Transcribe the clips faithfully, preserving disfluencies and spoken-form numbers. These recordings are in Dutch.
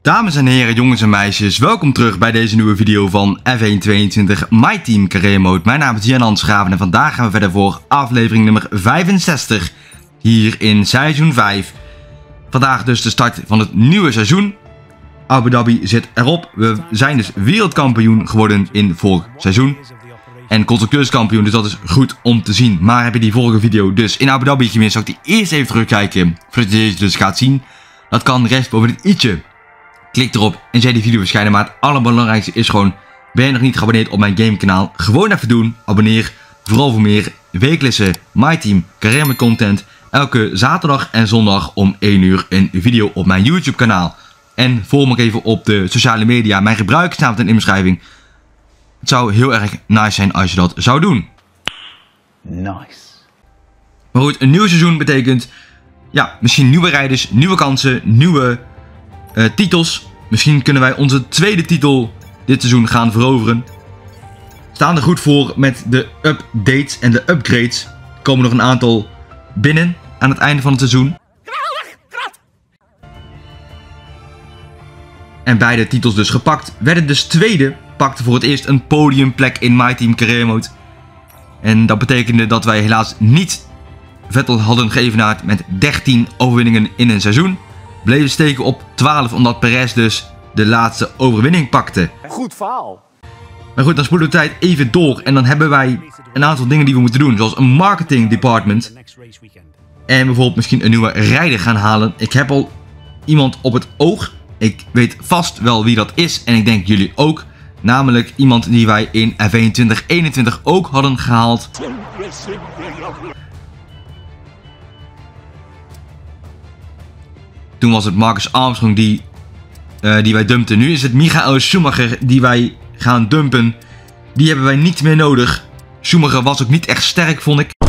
Dames en heren, jongens en meisjes, welkom terug bij deze nieuwe video van F één tweeëntwintig My Team Career Mode. Mijn naam is Jan Schraven en vandaag gaan we verder voor aflevering nummer vijfenzestig hier in seizoen vijf. Vandaag dus de start van het nieuwe seizoen. Abu Dhabi zit erop. We zijn dus wereldkampioen geworden in vorig seizoen. En constructeurskampioen, dus dat is goed om te zien. Maar heb je die vorige video dus in Abu Dhabi gemist, zou ik die eerst even terugkijken voordat je deze dus gaat zien. Dat kan rechts boven dit i'tje. Klik erop en zie die video verschijnen. Maar het allerbelangrijkste is gewoon, ben je nog niet geabonneerd op mijn gamekanaal? Gewoon even doen. Abonneer. Vooral voor meer wekelijkse My Team Career Mode content. Elke zaterdag en zondag om één uur een video op mijn YouTube kanaal. En volg me ook even op de sociale media. Mijn gebruikersnaam staat in de beschrijving. Het zou heel erg nice zijn als je dat zou doen. Nice. Maar goed, een nieuw seizoen betekent, ja, misschien nieuwe rijders, nieuwe kansen, nieuwe uh, titels. Misschien kunnen wij onze tweede titel dit seizoen gaan veroveren. We staan er goed voor met de updates en de upgrades. Er komen nog een aantal binnen aan het einde van het seizoen. En beide titels dus gepakt. Werden dus tweede, pakte voor het eerst een podiumplek in My Team Career Mode. En dat betekende dat wij helaas niet Vettel hadden geëvenaard met dertien overwinningen in een seizoen. Bleven steken op twaalf omdat Perez dus de laatste overwinning pakte. Goed verhaal. Maar goed, dan spoelen we de tijd even door en dan hebben wij een aantal dingen die we moeten doen. Zoals een marketing department. En bijvoorbeeld misschien een nieuwe rijder gaan halen. Ik heb al iemand op het oog. Ik weet vast wel wie dat is en ik denk jullie ook. Namelijk iemand die wij in F één twintig eenentwintig ook hadden gehaald. Toen was het Marcus Armstrong die, uh, die wij dumpten. Nu is het Michael Schumacher die wij gaan dumpen. Die hebben wij niet meer nodig. Schumacher was ook niet echt sterk, vond ik.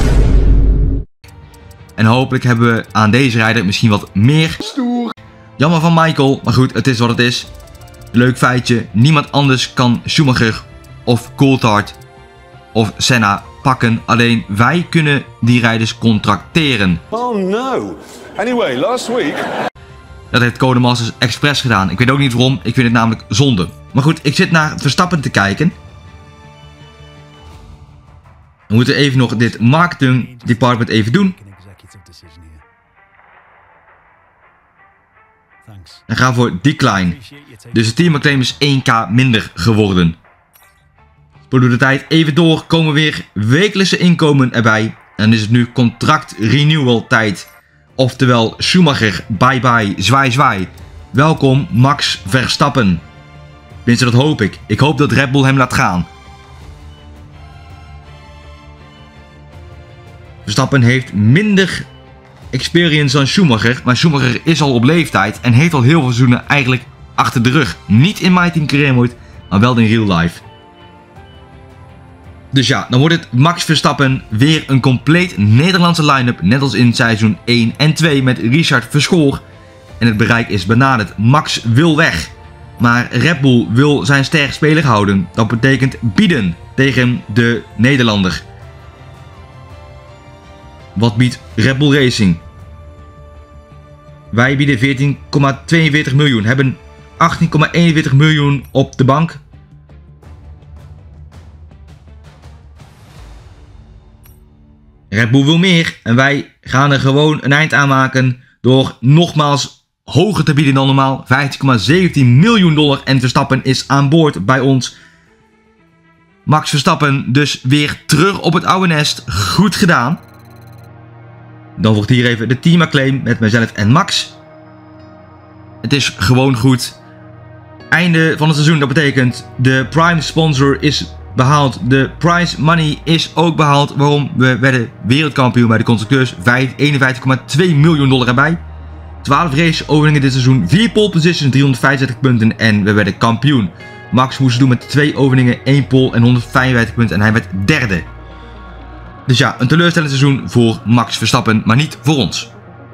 En hopelijk hebben we aan deze rijder misschien wat meer. Stoer. Jammer van Michael, maar goed, het is wat het is. Leuk feitje, niemand anders kan Schumacher of Coulthard of Senna pakken. Alleen wij kunnen die rijders contracteren. Oh no. Anyway, last week... Dat heeft Codemasters expres gedaan. Ik weet ook niet waarom, ik vind het namelijk zonde. Maar goed, ik zit naar Verstappen te kijken. We moeten even nog dit marketing department even doen. En gaan voor decline. Dus het teamacclaim is één k minder geworden. Spoelen we de tijd even door. Komen weer wekelijkse inkomen erbij. En dan is het nu contract renewal tijd. Oftewel Schumacher, bye bye, zwaai zwaai. Welkom Max Verstappen. Tenminste, dat hoop ik. Ik hoop dat Red Bull hem laat gaan. Verstappen heeft minder experience dan Schumacher. Maar Schumacher is al op leeftijd en heeft al heel veel seizoenen eigenlijk achter de rug. Niet in My Team Career Mode, maar wel in real life. Dus ja, dan wordt het Max Verstappen weer een compleet Nederlandse line-up. Net als in seizoen één en twee met Richard Verschoor. En het bereik is benaderd. Max wil weg. Maar Red Bull wil zijn sterk speler houden. Dat betekent bieden tegen de Nederlander. Wat biedt Red Bull Racing? Wij bieden veertien komma tweeënveertig miljoen. Hebben achttien komma eenenveertig miljoen op de bank. Red Bull wil meer en wij gaan er gewoon een eind aan maken door nogmaals hoger te bieden dan normaal. vijftien komma zeventien miljoen dollar en Verstappen is aan boord bij ons. Max Verstappen dus weer terug op het oude nest. Goed gedaan. Dan wordt hier even de teamacclaim met mijzelf en Max. Het is gewoon goed. Einde van het seizoen, dat betekent de prime sponsor is behaald. De prize money is ook behaald. Waarom? We werden wereldkampioen bij de constructeurs. eenenvijftig komma twee miljoen dollar erbij. twaalf race overwinningen dit seizoen. vier pole positions, driehonderdvijfenzestig punten. En we werden kampioen. Max moest doen met twee overwinningen, één pole en honderdvijfenvijftig punten. En hij werd derde. Dus ja, een teleurstellend seizoen voor Max Verstappen, maar niet voor ons.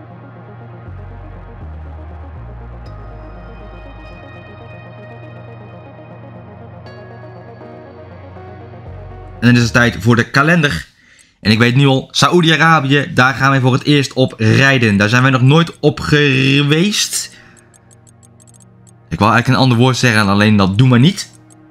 En dan is het tijd voor de kalender. En ik weet nu al, Saoedi-Arabië, daar gaan wij voor het eerst op rijden. Daar zijn wij nog nooit op geweest. Ik wil eigenlijk een ander woord zeggen, alleen dat doen we niet.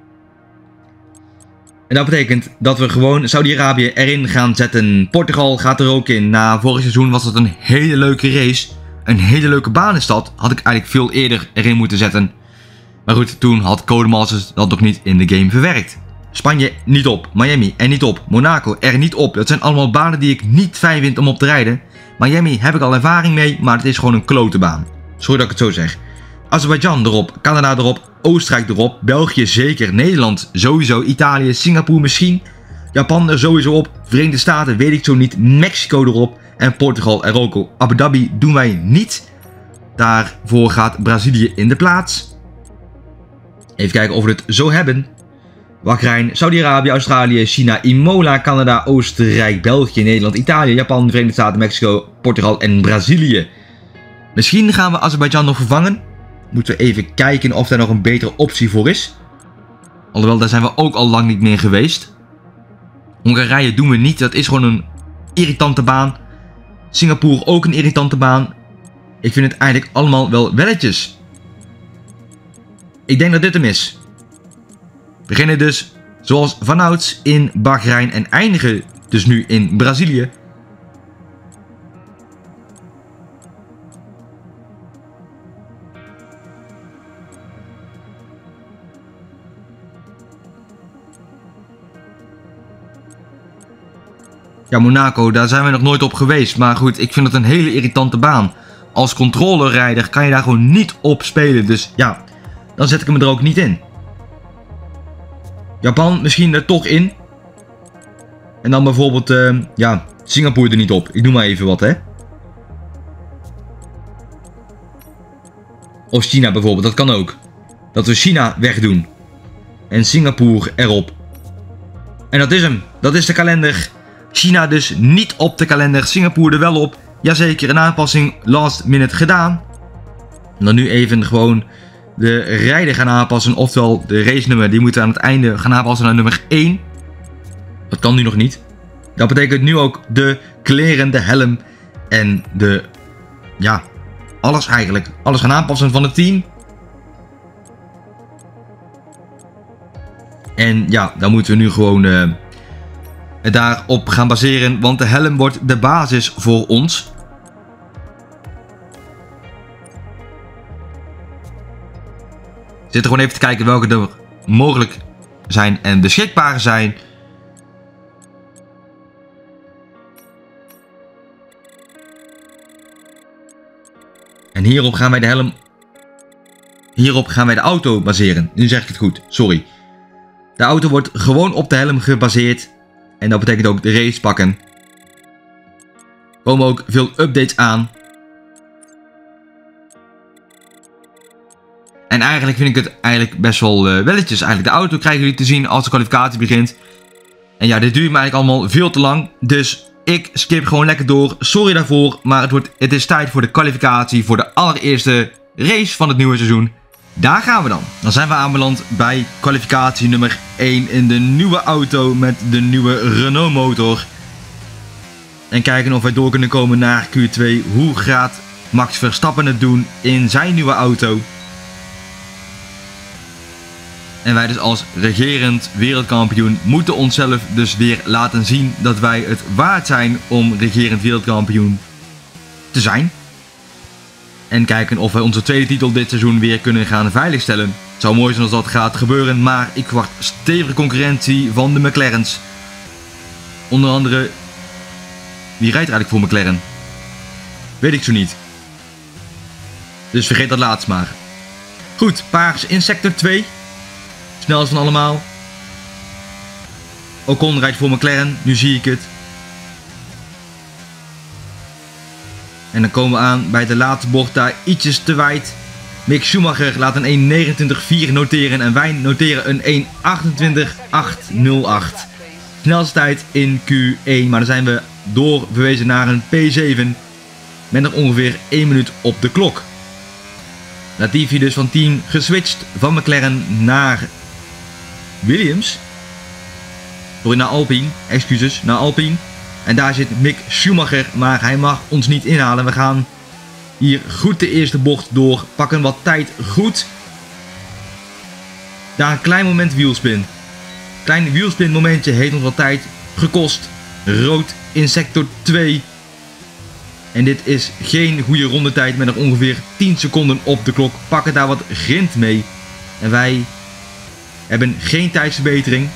En dat betekent dat we gewoon Saudi-Arabië erin gaan zetten. Portugal gaat er ook in. Na vorig seizoen was dat een hele leuke race. Een hele leuke baan is dat. Had ik eigenlijk veel eerder erin moeten zetten. Maar goed, toen had Codemasters dat nog niet in de game verwerkt. Spanje niet op. Miami er niet op. Monaco er niet op. Dat zijn allemaal banen die ik niet fijn vind om op te rijden. Miami heb ik al ervaring mee, maar het is gewoon een klote baan. Sorry dat ik het zo zeg. Azerbeidzjan erop. Canada erop. Oostenrijk erop. België zeker. Nederland sowieso. Italië. Singapore misschien. Japan er sowieso op. Verenigde Staten weet ik zo niet. Mexico erop. En Portugal er ook op. Abu Dhabi doen wij niet. Daarvoor gaat Brazilië in de plaats. Even kijken of we het zo hebben. Bahrein, Saudi-Arabië, Australië, China, Imola, Canada, Oostenrijk, België, Nederland, Italië, Japan, Verenigde Staten, Mexico, Portugal en Brazilië. Misschien gaan we Azerbeidzjan nog vervangen. Moeten we even kijken of daar nog een betere optie voor is. Alhoewel, daar zijn we ook al lang niet meer geweest. Hongarije doen we niet. Dat is gewoon een irritante baan. Singapore ook een irritante baan. Ik vind het eigenlijk allemaal wel welletjes. Ik denk dat dit hem is. We beginnen dus zoals vanouds in Bahrein en eindigen dus nu in Brazilië. Ja, Monaco, daar zijn we nog nooit op geweest. Maar goed, ik vind het een hele irritante baan. Als controlerrijder kan je daar gewoon niet op spelen. Dus ja, dan zet ik hem er ook niet in. Japan misschien er toch in. En dan bijvoorbeeld, uh, ja, Singapore er niet op. Ik noem maar even wat, hè. Of China bijvoorbeeld, dat kan ook. Dat we China wegdoen. En Singapore erop. En dat is hem. Dat is de kalender. China dus niet op de kalender. Singapore er wel op. Jazeker, een aanpassing last minute gedaan. En dan nu even gewoon de rijder gaan aanpassen. Oftewel de race nummer. Die moeten we aan het einde gaan aanpassen naar nummer één. Dat kan nu nog niet. Dat betekent nu ook de kleren, de helm en de... Ja, alles eigenlijk. Alles gaan aanpassen van het team. En ja, dan moeten we nu gewoon uh, daarop gaan baseren. Want de helm wordt de basis voor ons. We zitten gewoon even te kijken welke er mogelijk zijn en beschikbaar zijn. En hierop gaan wij de helm... Hierop gaan wij de auto baseren. Nu zeg ik het goed, sorry. De auto wordt gewoon op de helm gebaseerd. En dat betekent ook de race pakken. Er komen ook veel updates aan. En eigenlijk vind ik het eigenlijk best wel uh, welletjes. Eigenlijk de auto krijgen jullie te zien als de kwalificatie begint. En ja, dit duurt me eigenlijk allemaal veel te lang. Dus ik skip gewoon lekker door. Sorry daarvoor. Maar het, wordt, het is tijd voor de kwalificatie. Voor de allereerste race van het nieuwe seizoen. Daar gaan we dan. Dan zijn we aanbeland bij kwalificatie nummer één in de nieuwe auto met de nieuwe Renault motor. En kijken of wij door kunnen komen naar Q twee. Hoe gaat Max Verstappen het doen in zijn nieuwe auto? En wij dus als regerend wereldkampioen moeten onszelf dus weer laten zien dat wij het waard zijn om regerend wereldkampioen te zijn. En kijken of wij onze tweede titel dit seizoen weer kunnen gaan veiligstellen. Het zou mooi zijn als dat gaat gebeuren, maar ik verwacht stevige concurrentie van de McLaren's. Onder andere, wie rijdt er eigenlijk voor McLaren? Weet ik zo niet. Dus vergeet dat laatst maar. Goed, paars in sector twee. Snelst van allemaal. Ocon rijdt voor McLaren, nu zie ik het. En dan komen we aan bij de laatste bocht daar ietsjes te wijd. Mick Schumacher laat een één negenentwintig vier noteren en wij noteren een één achtentwintig acht nul acht. Snelste tijd in Q één, maar dan zijn we doorverwezen naar een P zeven. Met nog ongeveer één minuut op de klok. Latifi dus van team geswitcht van McLaren naar Williams. Sorry, naar Alpine. Excuses, naar Alpine. En daar zit Mick Schumacher, maar hij mag ons niet inhalen. We gaan hier goed de eerste bocht door, pakken wat tijd goed. Daar een klein moment wielspin. Klein wielspin momentje heeft ons wat tijd gekost. Rood in sector twee. En dit is geen goede rondetijd met nog ongeveer tien seconden op de klok. Pakken daar wat grind mee. En wij hebben geen tijdsverbetering.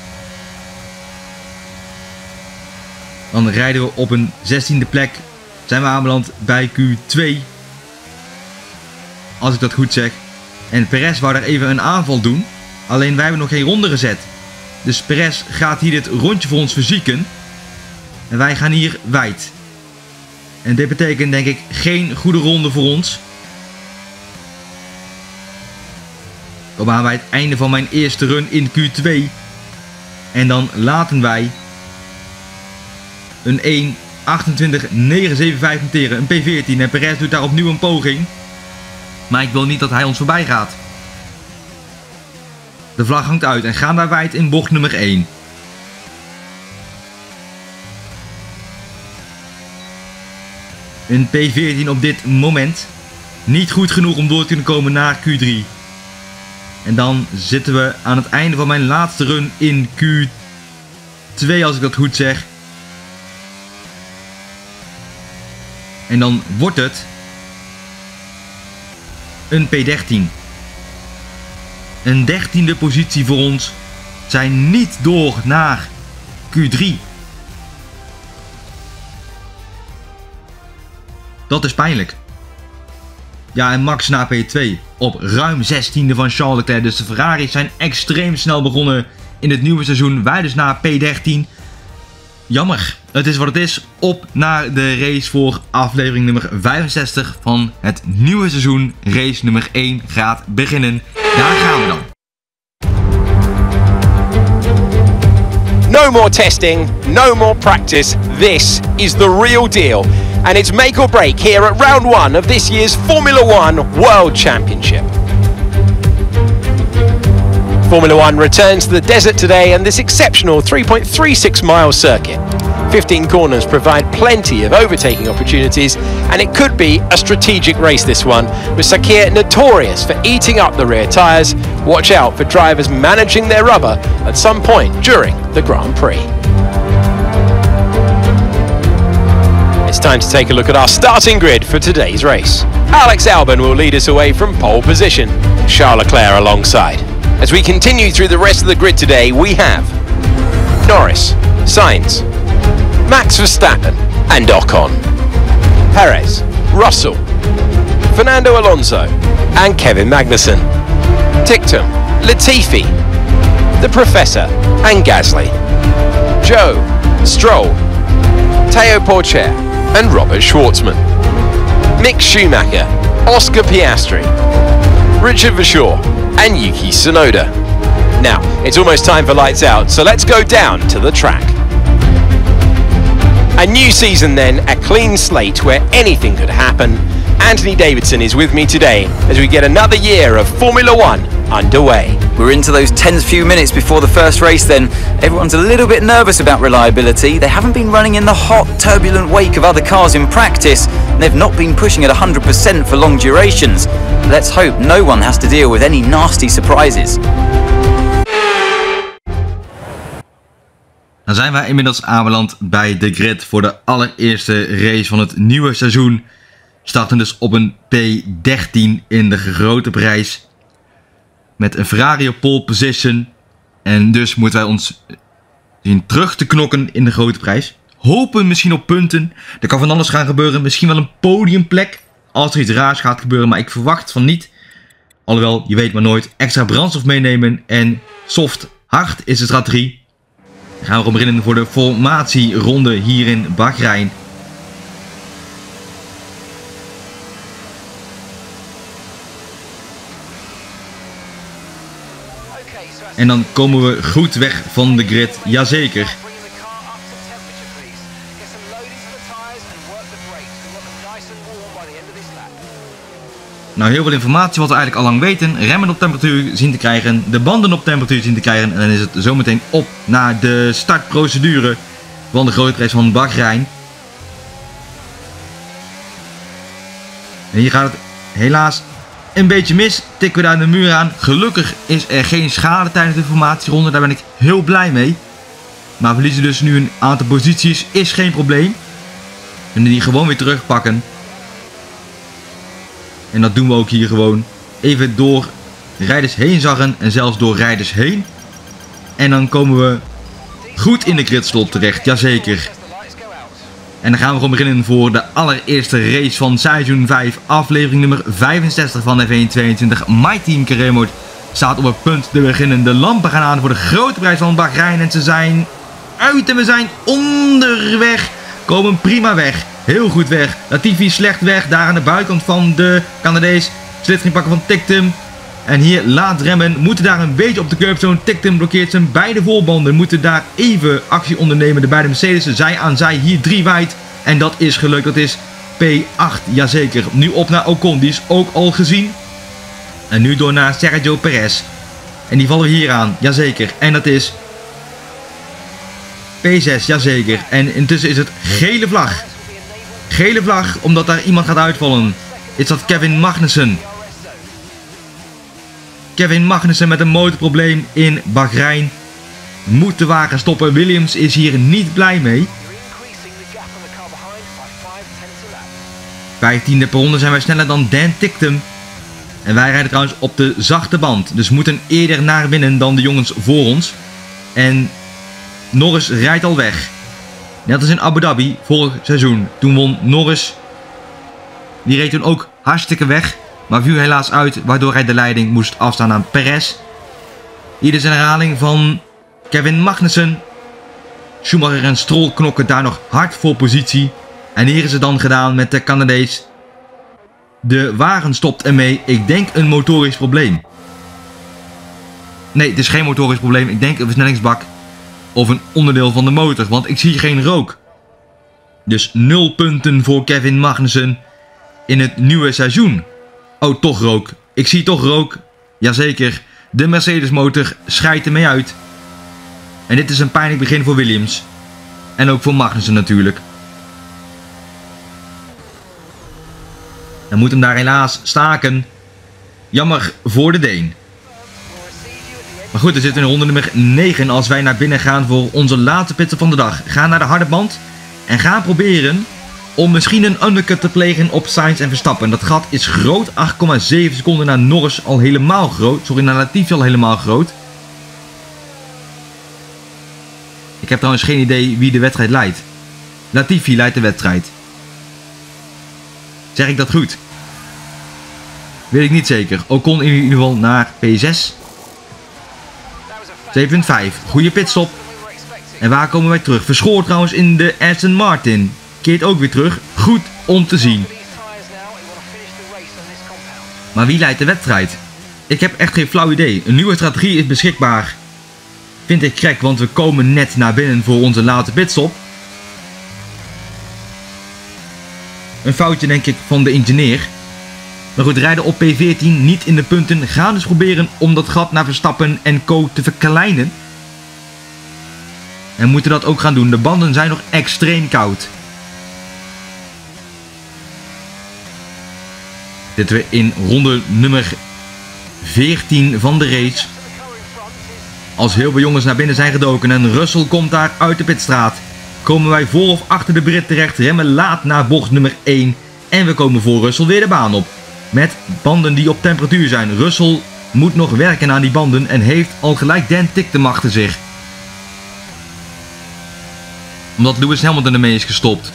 Dan rijden we op een zestiende plek. Zijn we aanbeland bij Q twee. Als ik dat goed zeg. En Perez wou daar even een aanval doen. Alleen wij hebben nog geen ronde gezet. Dus Perez gaat hier dit rondje voor ons verzieken. En wij gaan hier wijd. En dit betekent denk ik geen goede ronde voor ons. Kom aan bij het einde van mijn eerste run in Q twee. En dan laten wij een één achtentwintig negen zeven vijf noteren. Een P veertien. En Perez doet daar opnieuw een poging. Maar ik wil niet dat hij ons voorbij gaat. De vlag hangt uit en gaan wij wijd in bocht nummer één. Een P veertien op dit moment. Niet goed genoeg om door te kunnen komen naar Q drie. En dan zitten we aan het einde van mijn laatste run in Q twee, als ik dat goed zeg. En dan wordt het een P dertien. Een dertiende positie voor ons. Zijn niet door naar Q drie. Dat is pijnlijk. Ja, en Max naar P twee. Op ruim zestiende van Charles Leclerc. Dus de Ferraris zijn extreem snel begonnen in het nieuwe seizoen. Wij dus naar P dertien. Jammer. Het is wat het is. Op naar de race voor aflevering nummer vijfenzestig van het nieuwe seizoen. Race nummer één gaat beginnen. Daar gaan we dan. No more testing, no more practice. This is the real deal. And it's make or break here at round one of this year's Formula One World Championship. Formula One returns to the desert today and this exceptional three point three six mile circuit. fifteen corners provide plenty of overtaking opportunities and it could be a strategic race, this one, with Sakhir notorious for eating up the rear tyres. Watch out for drivers managing their rubber at some point during the Grand Prix. It's time to take a look at our starting grid for today's race. Alex Albon will lead us away from pole position, Charles Leclerc alongside. As we continue through the rest of the grid today, we have Norris, Sainz, Max Verstappen and Ocon, Perez, Russell, Fernando Alonso and Kevin Magnussen, Ticktum, Latifi, the Professor and Gasly, Joe, Stroll, Teo Porcher and Robert Schwartzman, Mick Schumacher, Oscar Piastri, Richard Verschoor and Yuki Tsunoda. Now, it's almost time for lights out, so let's go down to the track. A new season then, a clean slate where anything could happen. Anthony Davidson is with me today as we get another year of Formula One underway. We're into those tense few minutes before the first race then. Everyone's a little bit nervous about reliability. They haven't been running in the hot, turbulent wake of other cars in practice, and they've not been pushing at one hundred percent for long durations. Let's hope no one has to deal with any nasty surprises. Dan zijn wij inmiddels aanbeland bij de grid voor de allereerste race van het nieuwe seizoen. Starten dus op een P dertien in de grote prijs. Met een Ferrari op pole position. En dus moeten wij ons zien terug te knokken in de grote prijs. Hopen misschien op punten. Er kan van alles gaan gebeuren. Misschien wel een podiumplek. Als er iets raars gaat gebeuren. Maar ik verwacht van niet. Alhoewel, je weet maar nooit. Extra brandstof meenemen. En soft hard is de strategie. Dan gaan we erop beginnen voor de formatieronde hier in Bahrein. En dan komen we goed weg van de grid, jazeker. Nou, heel veel informatie wat we eigenlijk al lang weten. Remmen op temperatuur zien te krijgen, de banden op temperatuur zien te krijgen. En dan is het zometeen op naar de startprocedure van de grote prijs van Bahrein. En hier gaat het helaas een beetje mis. Tikken we daar de muur aan. Gelukkig is er geen schade tijdens de formatieronde. Daar ben ik heel blij mee. Maar we verliezen dus nu een aantal posities. Is geen probleem. We kunnen die gewoon weer terugpakken. En dat doen we ook hier gewoon. Even door rijders heen zaggen. En zelfs door rijders heen. En dan komen we goed in de gridslot terecht. Jazeker. En dan gaan we gewoon beginnen voor de allereerste race van seizoen vijf. Aflevering nummer vijfenzestig van F één tweeëntwintig. My Team Career Mode staat op het punt te beginnen. De lampen gaan aan voor de grote prijs van Bahrein. En ze zijn uit en we zijn onderweg. Komen prima weg. Heel goed weg. Latifi slecht weg. Daar aan de buitenkant van de Canadees. Slitsering pakken van Tictum. En hier laat remmen. Moeten daar een beetje op de curbzone. Tictum blokkeert zijn beide voorbanden. Moeten daar even actie ondernemen. De beide Mercedes. Zij aan zij. Hier drie wijd. En dat is gelukt. Dat is P acht. Jazeker. Nu op naar Ocon. Die is ook al gezien. En nu door naar Sergio Perez. En die vallen we hier aan. Jazeker. En dat is P zes. Jazeker. En intussen is het gele vlag. Gele vlag. Omdat daar iemand gaat uitvallen. Is dat Kevin Magnussen. Kevin Magnussen met een motorprobleem in Bahrein. Moet de wagen stoppen. Williams is hier niet blij mee. vijftiende per ronde zijn wij sneller dan Dan Tictum. En wij rijden trouwens op de zachte band. Dus moeten eerder naar binnen dan de jongens voor ons. En Norris rijdt al weg. Net als in Abu Dhabi vorig seizoen. Toen won Norris. Die reed toen ook hartstikke weg. Maar viel helaas uit, waardoor hij de leiding moest afstaan aan Perez. Hier is een herhaling van Kevin Magnussen. Schumacher en Stroll knokken daar nog hard voor positie. En hier is het dan gedaan met de Canadees. De wagen stopt ermee. Ik denk een motorisch probleem. Nee, het is geen motorisch probleem. Ik denk een versnellingsbak. Of een onderdeel van de motor. Want ik zie geen rook. Dus nul punten voor Kevin Magnussen in het nieuwe seizoen. Oh, toch rook. Ik zie toch rook. Jazeker. De Mercedes motor scheidt ermee uit. En dit is een pijnlijk begin voor Williams. En ook voor Magnussen natuurlijk. Dan moet hem daar helaas staken. Jammer voor de Deen. Maar goed, we zitten in ronde nummer negen als wij naar binnen gaan voor onze laatste pitstop van de dag. Gaan naar de harde band. En gaan proberen om misschien een undercut te plegen op Sainz en Verstappen. Dat gat is groot. acht komma zeven seconden naar Norris al helemaal groot. Sorry, naar Latifi al helemaal groot. Ik heb trouwens geen idee wie de wedstrijd leidt. Latifi leidt de wedstrijd. Zeg ik dat goed? Weet ik niet zeker. Ocon in ieder geval naar P zes. zeven punt vijf. Goede pitstop. En waar komen wij terug? Verschoord trouwens in de Aston Martin. Keert ook weer terug. Goed om te zien. Maar wie leidt de wedstrijd? Ik heb echt geen flauw idee. Een nieuwe strategie is beschikbaar. Vind ik gek, want we komen net naar binnen voor onze laatste pitstop. Een foutje denk ik van de ingenieur. Maar goed, rijden op P veertien, niet in de punten. Gaan dus proberen om dat gat naar Verstappen en Co te verkleinen. En moeten dat ook gaan doen. De banden zijn nog extreem koud. Zitten we in ronde nummer veertien van de race. Als heel veel jongens naar binnen zijn gedoken en Russell komt daar uit de pitstraat. Komen wij voor of achter de Brit terecht, remmen laat naar bocht nummer één. En we komen voor Russell weer de baan op. Met banden die op temperatuur zijn. Russell moet nog werken aan die banden en heeft al gelijk Dan Tictum achter zich. Omdat Lewis Hamilton ermee is gestopt.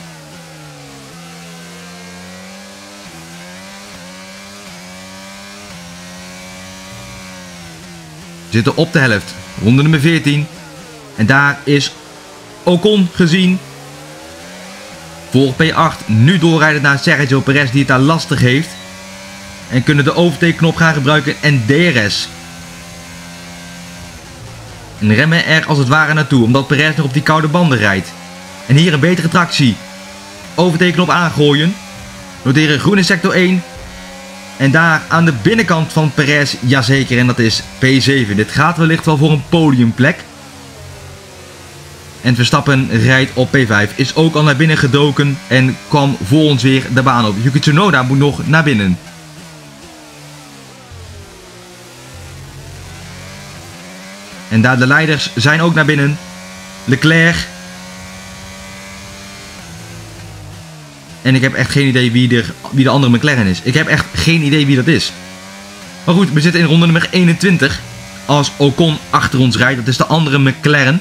We zitten op de helft. Ronde nummer veertien. En daar is Ocon gezien. Voor P acht. Nu doorrijden naar Sergio Perez die het daar lastig heeft. En kunnen de overtake-knop gaan gebruiken en D R S. En remmen er als het ware naartoe. Omdat Perez nog op die koude banden rijdt. En hier een betere tractie. Overtake-knop aangooien. Noteren groene sector één. En daar aan de binnenkant van Perez, jazeker, en dat is P zeven. Dit gaat wellicht wel voor een podiumplek. En Verstappen rijdt op P vijf. Is ook al naar binnen gedoken en kwam voor ons weer de baan op. Yuki Tsunoda moet nog naar binnen. En daar de leiders zijn ook naar binnen. Leclerc. En ik heb echt geen idee wie, er, wie de andere McLaren is. Ik heb echt geen idee wie dat is. Maar goed, we zitten in ronde nummer eenentwintig. Als Ocon achter ons rijdt. Dat is de andere McLaren.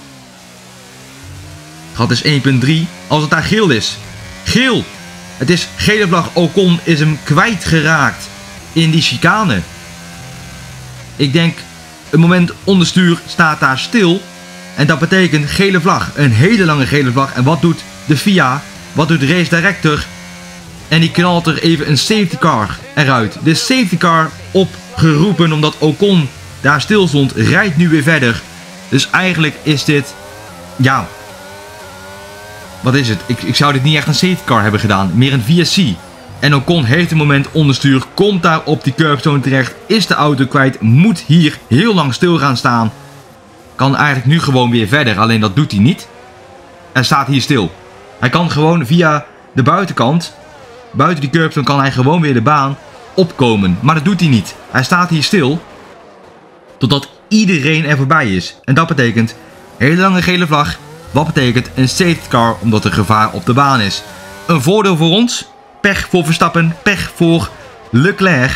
Gat is één punt drie. Als het daar geel is. Geel. Het is gele vlag. Ocon is hem kwijtgeraakt. In die chicane. Ik denk, een moment onderstuur staat daar stil. En dat betekent gele vlag. Een hele lange gele vlag. En wat doet de F I A? Wat doet de race director? En die knalt er even een safety car eruit. De safety car opgeroepen omdat Ocon daar stil stond. Rijdt nu weer verder. Dus eigenlijk is dit... Ja... Wat is het? Ik, ik zou dit niet echt een safety car hebben gedaan. Meer een V S C. En Ocon heeft een moment onderstuur. Komt daar op die curbstone terecht. Is de auto kwijt. Moet hier heel lang stil gaan staan. Kan eigenlijk nu gewoon weer verder. Alleen dat doet hij niet. En staat hier stil. Hij kan gewoon via de buitenkant. Buiten die curbstone kan hij gewoon weer de baan opkomen. Maar dat doet hij niet. Hij staat hier stil. Totdat iedereen er voorbij is. En dat betekent hele lange gele vlag. Wat betekent een safety car omdat er gevaar op de baan is. Een voordeel voor ons. Pech voor Verstappen. Pech voor Leclerc.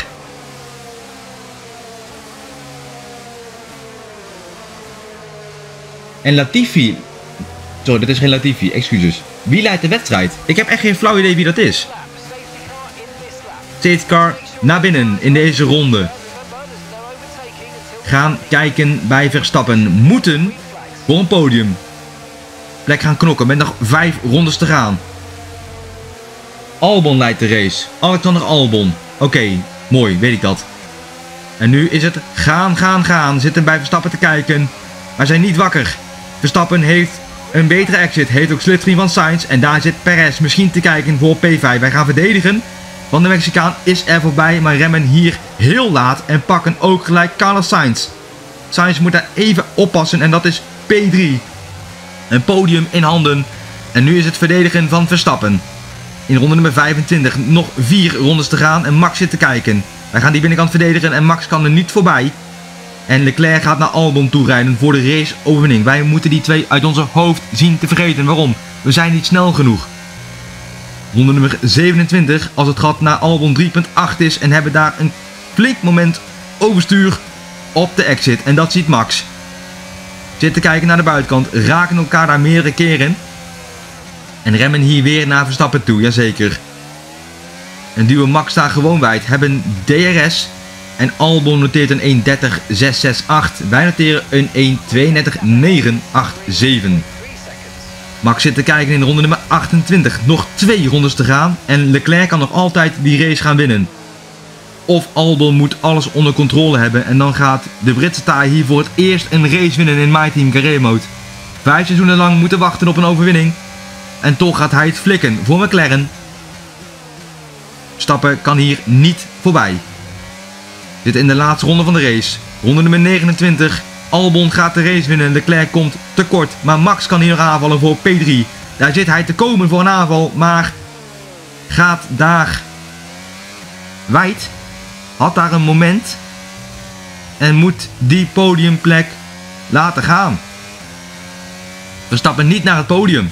En Latifi. Sorry, dit is geen Latifi. Excuses. Wie leidt de wedstrijd? Ik heb echt geen flauw idee wie dat is. Safety car naar binnen in deze ronde. Gaan kijken bij Verstappen. Moeten voor een podium. Plek gaan knokken met nog vijf rondes te gaan. Albon leidt de race. Alexander Albon. Oké, okay, mooi, weet ik dat. En nu is het gaan, gaan, gaan. Zitten bij Verstappen te kijken. Maar zijn niet wakker. Verstappen heeft een betere exit. Heeft ook slipstream van Sainz. En daar zit Perez misschien te kijken voor P vijf. Wij gaan verdedigen. Want de Mexicaan is er voorbij. Maar remmen hier heel laat. En pakken ook gelijk Carlos Sainz. Sainz moet daar even oppassen. En dat is P drie. Een podium in handen. En nu is het verdedigen van Verstappen. In ronde nummer vijfentwintig. Nog vier rondes te gaan. En Max zit te kijken. Wij gaan die binnenkant verdedigen. En Max kan er niet voorbij. En Leclerc gaat naar Albon toe rijden voor de race-overwinning. Wij moeten die twee uit onze hoofd zien te vergeten. Waarom? We zijn niet snel genoeg. Ronde nummer zevenentwintig. Als het gat naar Albon drie punt acht is. En hebben daar een flink moment overstuur op de exit. En dat ziet Max. Zit te kijken naar de buitenkant. Raken elkaar daar meerdere keren. En remmen hier weer naar Verstappen toe. Jazeker. En duwen Max daar gewoon wijd. Hebben D R S. En Albon noteert een één dertig zes zes acht. Wij noteren een één tweeëndertig negen acht zeven. Max zit te kijken in ronde nummer achtentwintig. Nog twee rondes te gaan. En Leclerc kan nog altijd die race gaan winnen. Of Albon moet alles onder controle hebben. En dan gaat de Britse taai hier voor het eerst een race winnen in My Team Career Mode. Vijf seizoenen lang moeten wachten op een overwinning. En toch gaat hij het flikken voor McLaren. Verstappen kan hier niet voorbij. Zit in de laatste ronde van de race. Ronde nummer negenentwintig. Albon gaat de race winnen. Leclerc komt tekort. Maar Max kan hier nog aanvallen voor P drie. Daar zit hij te komen voor een aanval. Maar gaat daar wijd. Had daar een moment. En moet die podiumplek laten gaan. Verstappen niet naar het podium.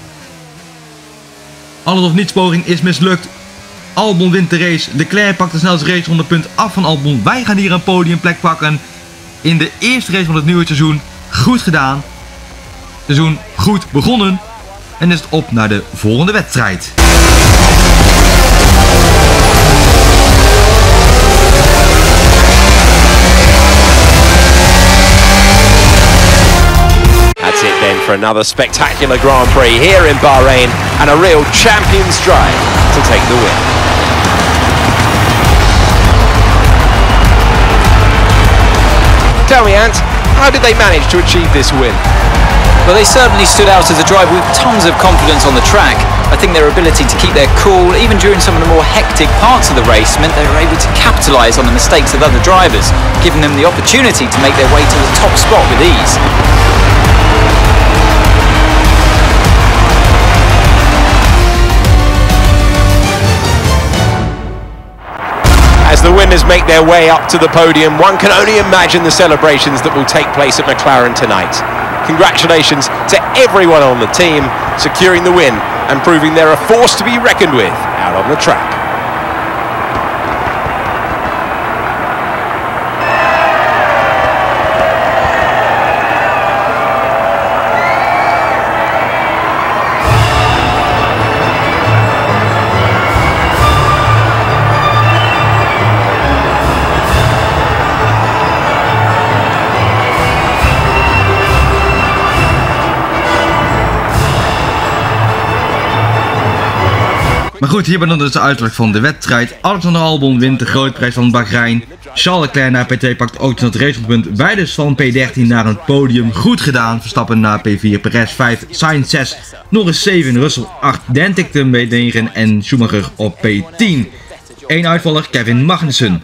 Alles of niets poging is mislukt. Albon wint de race. Leclerc pakt de snelste raceronde punt af van Albon. Wij gaan hier een podiumplek pakken. In de eerste race van het nieuwe seizoen. Goed gedaan. Seizoen goed begonnen. En is het op naar de volgende wedstrijd. That's it then for another spectacular Grand Prix here in Bahrain and a real champion's drive to take the win. Tell me, Ant, how did they manage to achieve this win? Well, they certainly stood out as a driver with tons of confidence on the track. I think their ability to keep their cool, even during some of the more hectic parts of the race, meant they were able to capitalise on the mistakes of other drivers, giving them the opportunity to make their way to the top spot with ease. As the winner winners make their way up to the podium, one can only imagine the celebrations that will take place at McLaren tonight. Congratulations to everyone on the team, securing the win and proving they're a force to be reckoned with out on the track. Maar goed, hier ben dan dus de uitslag van de wedstrijd. Alexander Albon wint de grote prijs van Bahrein. Charles Leclerc naar P twee pakt ook het racepunt. Beide dus van P dertien naar het podium. Goed gedaan. Verstappen naar P vier, Perez vijf, Sainz zes, Norris zeven, Russell acht, Dan Ticktum P negen en Schumacher op P tien. Eén uitvaller, Kevin Magnussen.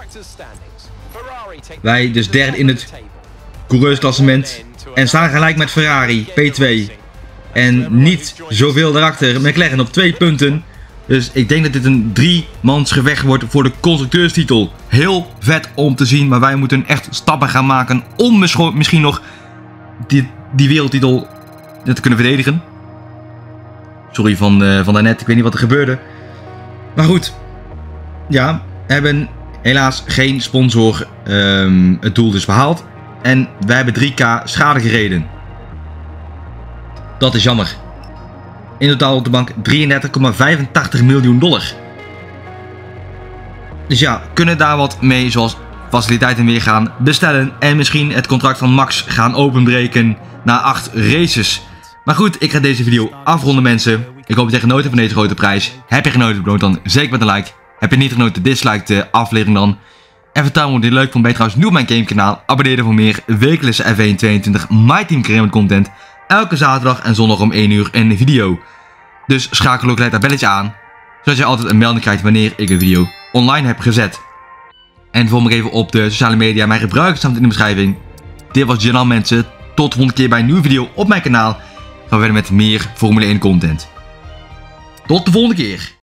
Wij dus derde in het coureursklassement en staan gelijk met Ferrari, P twee. En niet zoveel daarachter, McLaren op twee punten. Dus ik denk dat dit een driemans gevecht wordt voor de constructeurstitel. Heel vet om te zien, maar wij moeten echt stappen gaan maken om misschien nog die, die wereldtitel te kunnen verdedigen. Sorry van, uh, van daarnet, ik weet niet wat er gebeurde. Maar goed, ja, we hebben helaas geen sponsor um, het doel dus behaald. En wij hebben drie k schade gereden. Dat is jammer. In totaal op de bank drieëndertig komma vijfentachtig miljoen dollar. Dus ja, kunnen daar wat mee zoals faciliteiten weer gaan bestellen. En misschien het contract van Max gaan openbreken na acht races. Maar goed, ik ga deze video afronden mensen. Ik hoop dat je genoten van deze grote prijs. Heb je genoten, beloon dan zeker met een like. Heb je niet genoten, dislike de aflevering dan. En vertel me wat je leuk vond. Ben je trouwens nieuw op mijn gamekanaal. Abonneer je voor meer wekelijkse F één tweeëntwintig My Team Career content. Elke zaterdag en zondag om één uur een video. Dus schakel ook gelijk dat belletje aan. Zodat je altijd een melding krijgt wanneer ik een video online heb gezet. En volg me even op de sociale media. Mijn gebruiker staat in de beschrijving. Dit was Gian mensen. Tot de volgende keer bij een nieuwe video op mijn kanaal. Gaan we verder met meer Formule één content. Tot de volgende keer.